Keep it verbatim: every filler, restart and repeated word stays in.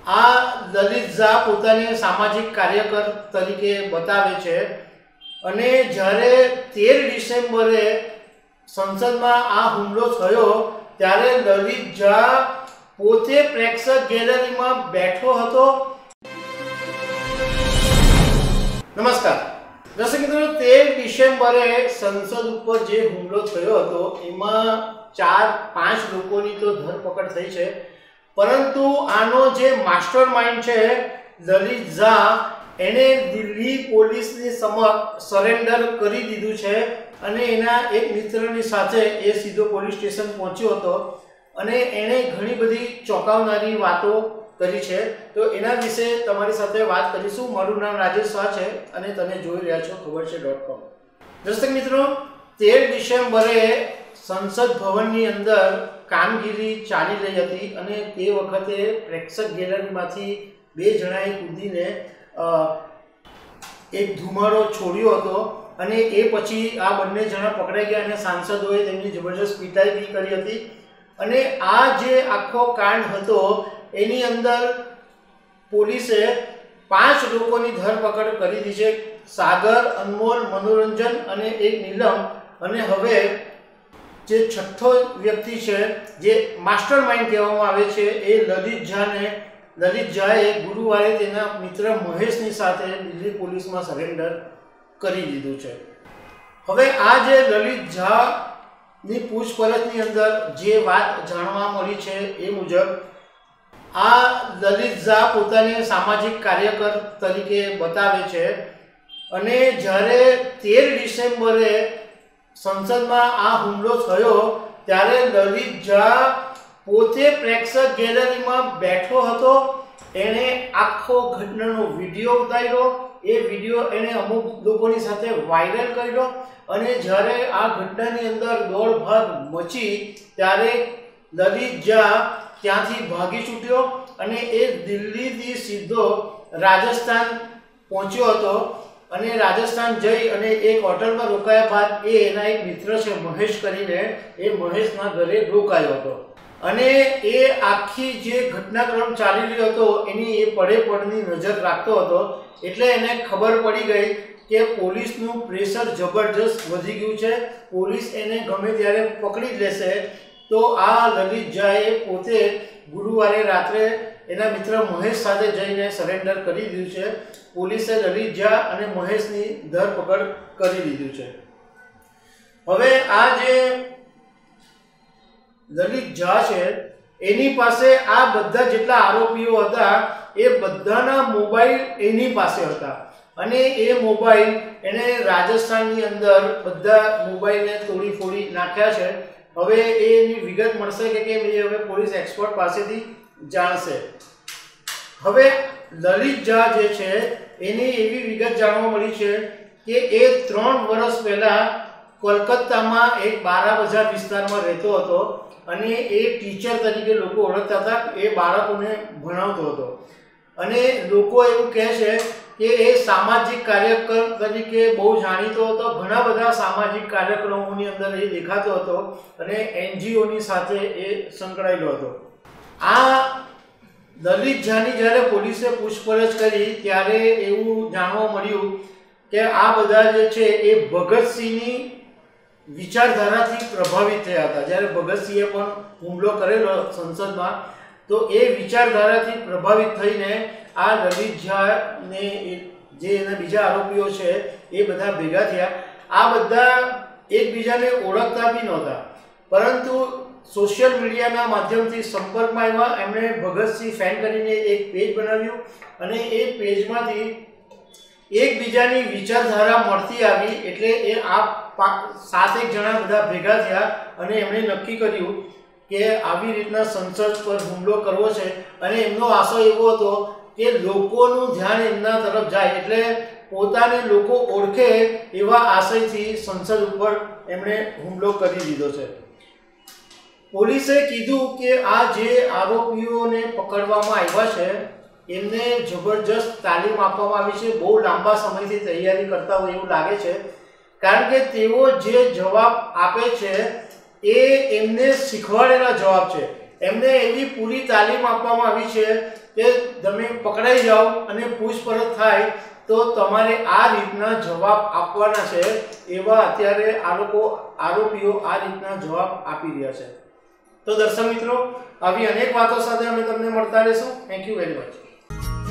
આ લલિત ઝા પોતાને સામાજિક કાર્યકર તરીકે બતાવે છે અને જ્યારે તેર ડિસેમ્બરે સંસદમાં આ હુમલો થયો ત્યારે લલિત ઝા પોતે પ્રેક્ષક ગેલેરીમાં બેઠો હતો। નમસ્કાર દર્શક મિત્રો, તેર ડિસેમ્બરે સંસદ ઉપર જે હુમલો થયો હતો એમાં ચાર પાંચ લોકોની તો ધરપકડ થઈ છે, પરંતુ આનો જે માસ્ટર માઇન્ડ છે લલિત ઝા એને દિલ્હી પોલીસની સમક્ષ સરેન્ડર કરી દીધું છે અને એના એક મિત્રની સાથે એ સીધો પોલીસ સ્ટેશન પહોંચ્યો હતો અને એણે ઘણી બધી ચોંકાવનારી વાતો કરી છે। તો એના વિશે તમારી સાથે વાત કરીશું। મારું નામ રાજેશ શાહ છે અને તમે જોઈ રહ્યા છો ખબર છે ડોટ કોમ। દર્શક મિત્રો, તેર ડિસેમ્બરે સંસદ ભવનની અંદર કામગીરી ચાલી રહી હતી અને તે વખતે પ્રેક્ષક ગેલેરીમાંથી બે જણાએ કૂદીને એક ધુમાડો છોડ્યો હતો અને એ પછી આ બંને જણા પકડાઈ ગયા અને સાંસદોએ તેમની જબરજસ્ત પીટાઈ બી કરી હતી અને આ જે આખો કાંડ હતો એની અંદર પોલીસે પાંચ લોકોની ધરપકડ કરી દીધી છે, સાગર, અનમોલ, મનોરંજન અને એક નીલમ। અને હવે જે છઠ્ઠો વ્યક્તિ છે જે માસ્ટર માઇન્ડ કહેવામાં આવે છે એ લલિત ઝાને લલિત ઝાએ ગુરુવારે તેના મિત્ર મહેશની સાથે દિલ્હી પોલીસમાં સરેન્ડર કરી દીધું છે। હવે આ જે લલિત ઝાની પૂછપરછની અંદર જે વાત જાણવા મળી છે એ મુજબ આ લલિત ઝા પોતાને સામાજિક કાર્યકર તરીકે બતાવે છે અને જ્યારે તેર ડિસેમ્બરે સંસદમાં આ હુમલો થયો ત્યારે લલિત ઝા પોતે પ્રેક્ષક ગેલેરીમાં બેઠો હતો। એણે આખો ઘટનાનો વિડીયો ઉતાર્યો, એ વિડીયો એણે અમુક લોકોની સાથે વાયરલ કર્યો અને જ્યારે આ ઘટનાની અંદર દોડભાગ મચી ત્યારે લલિત ઝા ત્યાંથી ભાગી છૂટ્યો અને એ દિલ્હીથી સીધો રાજસ્થાન પહોંચ્યો હતો અને રાજસ્થાન જઈ અને એક હોટલમાં રોકાયા બાદ એ એના એક મિત્ર છે મહેશ કરીને, એ મહેશના ઘરે રોકાયો હતો અને એ આખી જે ઘટનાક્રમ ચાલી રહ્યો હતો એની એ પડે પડની નજર રાખતો હતો। એટલે એને ખબર પડી ગઈ કે પોલીસનું પ્રેશર જબરજસ્ત વધી ગયું છે, પોલીસ એને ગમે ત્યારે પકડી જ લેશે। તો આ લલિત ઝાએ પોતે ગુરુવારે રાત્રે એના મિત્ર મહેશ સાથે જઈને સરેન્ડર કરી દીધું છે। પોલીસે લલિત ઝા અને મહેશની ધરપકડ કરી દીધું છે। હવે આ જે લલિત ઝા છે એની પાસે આ બધા જેટલા આરોપીઓ હતા એ બધાના મોબાઈલ એની પાસે હતા અને એ મોબાઈલ એને રાજસ્થાનની અંદર બધા મોબાઈલને તોડી ફોડી નાખ્યા છે। હવે એની વિગત મળશે કે કેમ એ હવે પોલીસ એક્સપર્ટ પાસેથી જાણશે। હવે લલિત ઝા જે છે એની એવી વિગત જાણવા મળી છે કે એ ત્રણ વર્ષ પહેલા કોલકાતામાં એક બારા બજાર વિસ્તારમાં રહેતો હતો અને એ ટીચર તરીકે લોકો ઓળખતા હતા, એ બાળકોને ભણાવતો હતો અને લોકો એવું કહે છે કે એ સામાજિક કાર્યકર તરીકે બહુ જાણીતો હતો, ઘણા બધા સામાજિક કાર્યક્રમોની અંદર એ દેખાતો હતો અને એનજીઓની સાથે એ સંકળાયેલો હતો। આ લલિત ઝાની જ્યારે પોલીસે પૂછપરછ કરી ત્યારે એવું જાણવા મળ્યું કે આ બધા જે છે એ ભગતસિંહની વિચારધારાથી પ્રભાવિત થયા હતા। જ્યારે ભગતસિંહે પણ હુમલો કરેલો સંસદમાં તો એ વિચારધારાથી પ્રભાવિત થઈને આ લલિત ઝાને જે એના બીજા આરોપીઓ છે એ બધા ભેગા થયા। આ બધા એકબીજાને ઓળખતા બી નહોતા, પરંતુ સોશિયલ મીડિયાના માધ્યમથી સંપર્કમાં આવ્યા। એમણે ભગતસિંહ ફેન કરીને એક પેજ બનાવ્યું અને એ પેજમાંથી એકબીજાની વિચારધારા મળતી આવી એટલે એ આ સાત એક જણા બધા ભેગા થયા અને એમણે નક્કી કર્યું કે આવી રીતના સંસદ પર હુમલો કરવો છે અને એમનો આશો એવો હતો કે લોકોનું ધ્યાન એમના તરફ જાય એટલે પોતાને લોકો ઓળખે એવા આશયથી સંસદ ઉપર એમણે હુમલો કરી દીધો છે। પોલીસે કીધું કે આ જે આરોપીઓને પકડવામાં આવ્યા છે એમને જબરજસ્ત તાલીમ આપવામાં આવી છે, બહુ લાંબા સમયથી તૈયારી કરતા હોય એવું લાગે છે કારણ કે તેઓ જે જવાબ આપે છે એ એમને શીખવાડેલા જવાબ છે। એમને એવી પૂરી તાલીમ આપવામાં આવી છે કે તમે પકડાઈ જાઓ અને પૂછપરછ થાય તો તમારે આ રીતના જવાબ આપવાના છે, એવા અત્યારે આ લોકો આરોપીઓ આ રીતના જવાબ આપી રહ્યા છે. તો દર્શક મિત્રો, આવી અનેક વાતો સાથે અમે તમને મળતા રહીશું. Thank you very much.